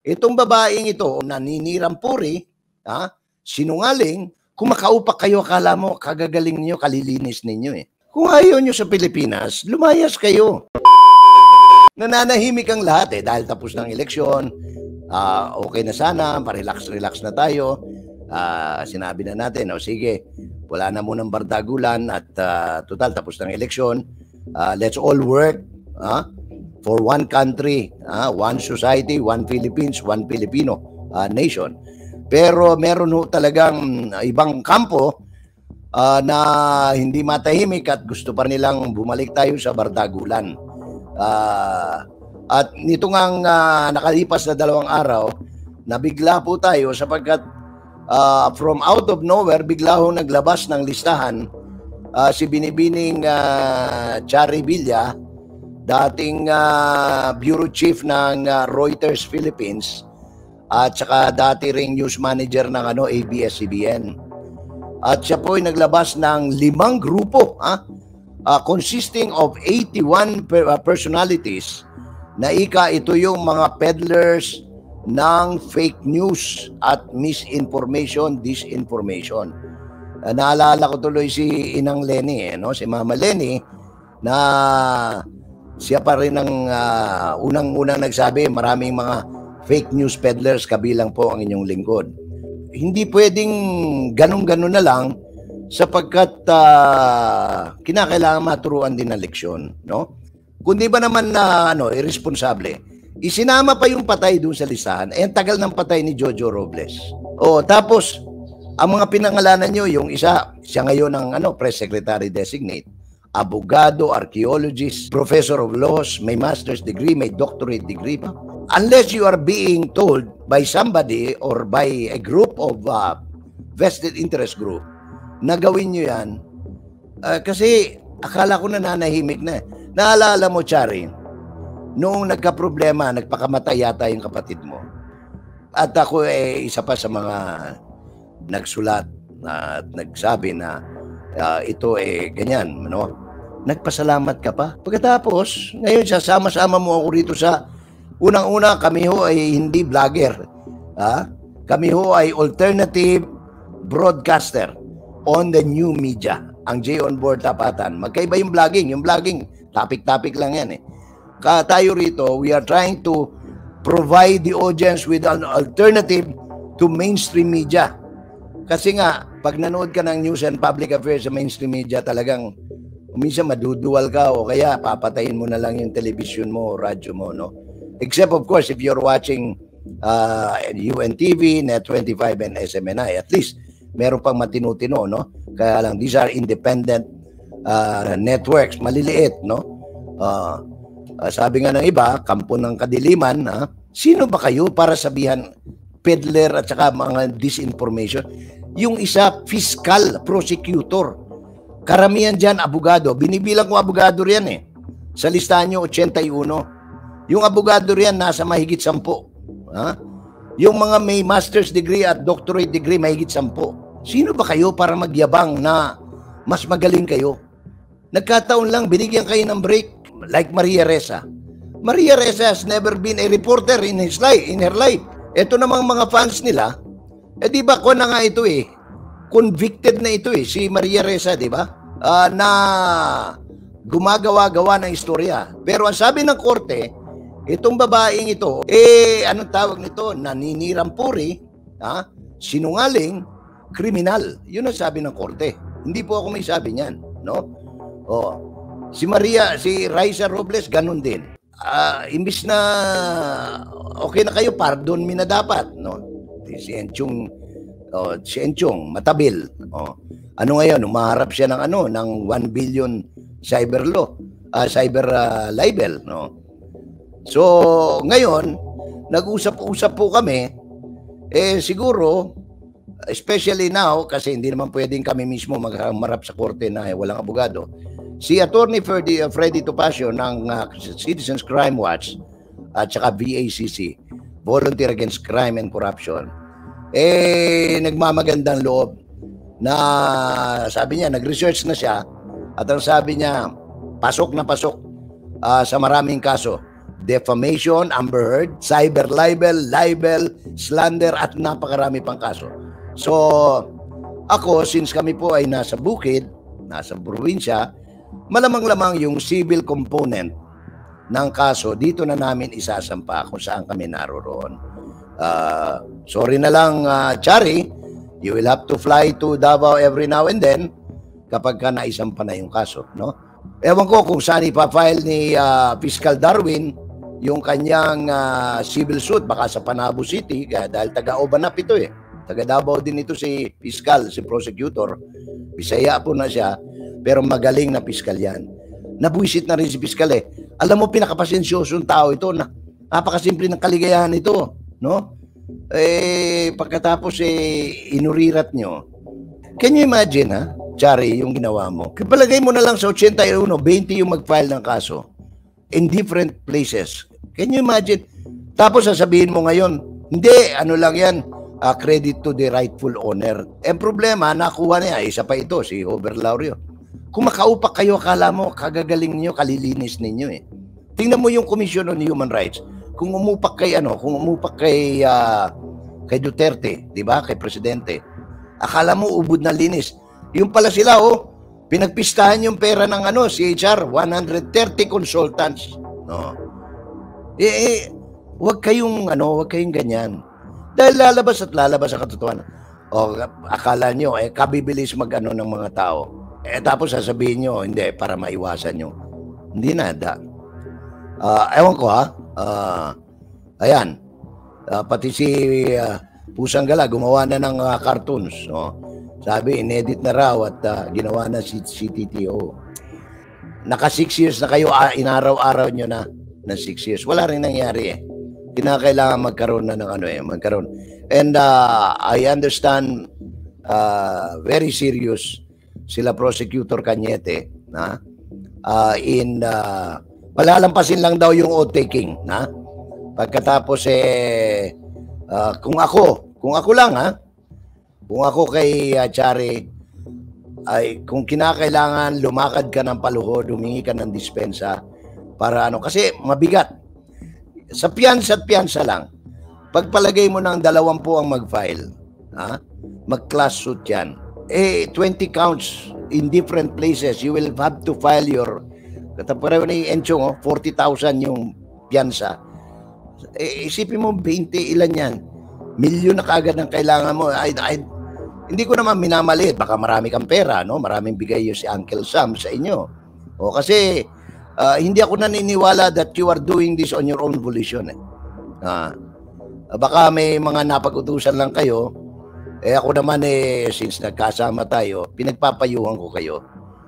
Itong babaeng ito, naninirang puri, sinungaling, kung makaupak kayo, akala mo, kagagaling niyo, kalilinis ninyo eh. Kung ayaw nyo sa Pilipinas, lumayas kayo. Nananahimik ang lahat eh, dahil tapos ng eleksyon, okay na sana, parelax-relax na tayo. Sinabi na natin, sige, wala na munang bardagulan at total, tapos ng eleksyon. Let's all work for one country, one society, one Philippines, one Filipino nation. Pero meron ho talagang ibang kampo na hindi matahimik at gusto pa nilang bumalik tayo sa bardagulan. At nito ngang nakalipas na 2 araw, nabigla po tayo sapagkat from out of nowhere, bigla ho naglabas ng listahan si Binibining Chari Villa, dating bureau chief ng Reuters Philippines at saka dati ring news manager ng ABS-CBN. At siya po ay naglabas ng 5 grupo consisting of 81 personalities na ito yung mga peddlers ng fake news at misinformation, disinformation. Naalala ko tuloy si Inang Leni, si Mama Leni, na siya pa rin ang unang-unang nagsabi, maraming mga fake news peddlers, kabilang po ang inyong lingkod. Hindi pwedeng ganun-ganun na lang sapagkat kinakailangan maturuan din ng leksyon, no? Kundi ba naman na irresponsable, isinama pa yung patay doon sa listahan. Ang tagal ng patay ni Jojo Robles. Tapos ang mga pinangalanan nyo, yung isa, siya ngayon ang press secretary designate, abogado, archaeologist, professor of laws, may master's degree, may doctorate degree pa. Unless you are being told by somebody or by a group of vested interest group na gawin nyo yan, kasi akala ko nananahimik na. Naalala mo, Chari, noong nagka-problema, nagpakamatay yata yung kapatid mo. At ako isa pa sa mga nagsulat at nagsabi na ito ganyan, no? Nagpasalamat ka pa. Pagkatapos, ngayon sasama-sama mo ako rito sa unang-una, kami ho ay hindi vlogger. Kami ho ay alternative broadcaster on the new media. Ang J on board tapatan. Magkaiba yung vlogging. Yung vlogging, topic-topic lang yan eh. Tayo rito, we are trying to provide the audience with an alternative to mainstream media. Kasi nga, pag nanood ka ng news and public affairs sa mainstream media, talagang minsan maduduwal ka o kaya papatayin mo na lang yung television mo o radyo mo, no? Except of course, if you're watching UNTV, Net25 and SMNI, at least meron pang matino-tino, no? Kaya lang, these are independent networks, maliliit, no? Sabi nga ng iba, kampo ng kadiliman, sino ba kayo para sabihan peddler at saka mga disinformation? Yung isa, fiscal, prosecutor. Karamihan dyan, abogado. Binibilang ko abogado riyan eh. Sa listahan nyo, 81. Yung abogado riyan, nasa mahigit 10. Yung mga may master's degree at doctorate degree, mahigit 10. Sino ba kayo para magyabang na mas magaling kayo? Nagkataon lang, binigyan kayo ng break. Like Maria Ressa. Maria Ressa has never been a reporter in her life. Ito namang mga fans nila, di ba ko na nga ito eh. Convicted na ito eh, si Maria Ressa, di ba? Na gumagawa-gawa ng istorya. Pero ang sabi ng korte, itong babaeng ito, anong tawag nito? Naninirang puri, sinungaling, kriminal. Yun ang sabi ng korte. Hindi po ako may sabi niyan, no? Si Raisa Robles, ganun din. Imbis na okay na kayo, pardon me na dapat, no? Si Enchong, matabil. Ano ngayon, umaharap siya ng ng 1 billion cyber libel, no? So, ngayon, nag-usap-usap po kami, siguro, especially now, kasi hindi naman pwedeng kami mismo magharap sa korte na walang abogado. Si Attorney Freddy Topacio ng Citizens Crime Watch at saka VACC, Volunteer Against Crime and Corruption, nagmamagandang loob na sabi niya, nag-research na siya at ang sabi niya, pasok na pasok sa maraming kaso. defamation, Amber Heard, cyber libel, slander, at napakarami pang kaso. So, ako, since kami po ay nasa bukid, nasa probinsya, malamang-lamang yung civil component ng kaso, dito na namin isasampa kung saan kami naroroon. Sorry na lang, Chari, you will have to fly to Davao every now and then kapag ka naisampa na yung kaso, no? Ewan ko kung saan ipafile ni Fiscal Darwin yung kanyang civil suit, baka sa Panabo City, dahil taga-Obanap ito eh. Taga Davao din ito si Fiscal, si prosecutor. Bisaya po na siya, pero magaling na Fiscal yan. Nabuisit na rin si Fiscal eh. Alam mo, pinakapasensyosong tao ito, napakasimple ng kaligayahan ito, no? Pagkatapos inurirat nyo. Can you imagine, ha? Chari, yung ginawa mo. Kapalagay mo na lang sa 81, 20 yung mag-file ng kaso in different places. Can you imagine? Tapos sasabihin mo ngayon, hindi, ano lang yan, credit to the rightful owner. Problema, nakuha niya, isa pa ito, si Hover Laurio. Kung makaupak kayo, akala mo, kagagaling niyo, kalilinis ninyo eh. Tingnan mo yung Commission on Human Rights. Kung umupak kay, kay Duterte, di ba, kay Presidente, akala mo ubod na linis. Yung pala sila, pinagpistahan yung pera ng CHR, 130 consultants. No. Wag kayong ganyan. Dahil lalabas at lalabas ang katotohanan. Akala nyo, kabibilis ng mga tao. Tapos sasabihin nyo, hindi, para maiwasan nyo. Hindi nada. Ewan ko ayan. Pati si Pusang Gala, gumawa na ng cartoons, no? Sabi, inedit na raw at ginawa na si TTO. Naka 6 years na kayo, inaraw-araw nyo na 6 years. Wala rin nangyari eh. Kinakailangan magkaroon na ng magkaroon. And I understand very serious sila Prosecutor Cañete palalampasin lang daw yung oath-taking. Pagkatapos kung ako lang kung ako kay Chari, ay kung kinakailangan lumakad ka ng paluhod, humingi ka ng dispensa para kasi mabigat. Sa piyansa lang, pagpalagay mo ng 20 ang mag-file, mag-class suit yan, 20 counts in different places, you will have to file your, pareho na yung Enchong, 40,000 yung piyansa. Isipin mo, 20 ilan yan, milyon na kaagad ang kailangan mo. Hindi ko naman minamaliit, baka marami kang pera, no? Maraming bigay yun si Uncle Sam sa inyo. Kasi hindi ako naniniwala that you are doing this on your own volition. Baka may mga napag-utusan lang kayo. Ako naman since nagkasama tayo, pinagpapayuhan ko kayo.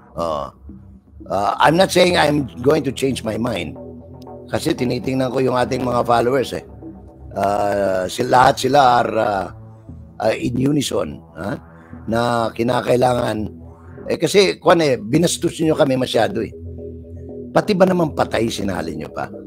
I'm not saying I'm going to change my mind. Kasi tinitingnan ko yung ating mga followers lahat sila are in unison na kinakailangan kasi binastos niyo kami masyado pati ba naman patay sinali niyo pa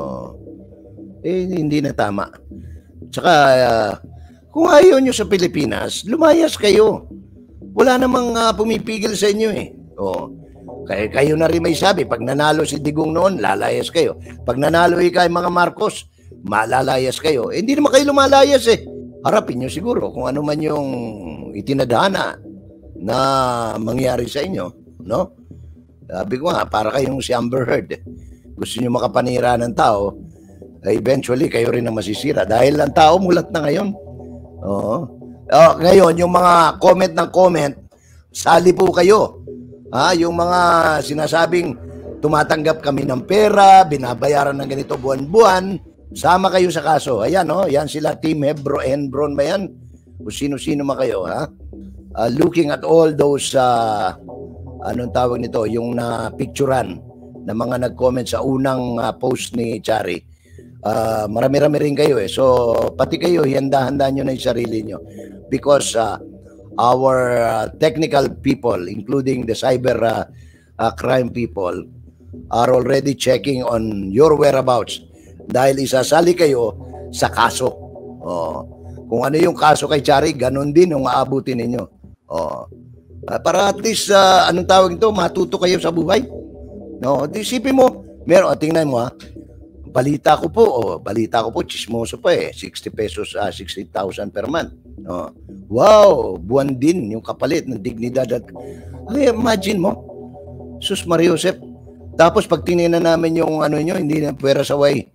hindi na tama. Tsaka kung ayaw niyo sa Pilipinas, lumayas kayo, wala namang pumipigil sa inyo kayo na rin may sabi, pag nanalo si Digong noon, lalayas kayo. Pag nanalo kay mga Marcos, malalayas kayo. Hindi naman kayo lumalayas Harapin nyo siguro kung ano man yung itinadhana na mangyari sa inyo, no? Sabi ko nga, para kayong si Amber Heard. Gusto nyo makapanira ng tao, eventually kayo rin ang masisira. Dahil ang tao mulat na ngayon. Ngayon, yung mga comment, sali po kayo. Yung mga sinasabing tumatanggap kami ng pera, binabayaran ng ganito buwan-buwan, sama kayo sa kaso. Ayan, yan sila, Team Hebron ba yan? Kung sino-sino ma kayo, looking at all those, anong tawag nito, yung na-picturean na mga nag-comment sa unang post ni Chari. Marami-rami rin kayo So, pati kayo, handa-handa nyo na yung sarili nyo. Because our technical people, including the cyber crime people, are already checking on your whereabouts dahil isasali kayo sa kaso. Kung ano yung kaso kay Chari, ganun din yung aabutin ninyo. Para at least, anong tawag ito, matuto kayo sa buhay. Isipin mo, tingnan mo balita ko po, chismoso pa eh, 60 pesos, 60,000 per month. Oh. Wow, buwan din yung kapalit ng dignidad at imagine mo, sus Maria Josep. Tapos pag tinignan namin yung ano nyo, hindi na pwera saway.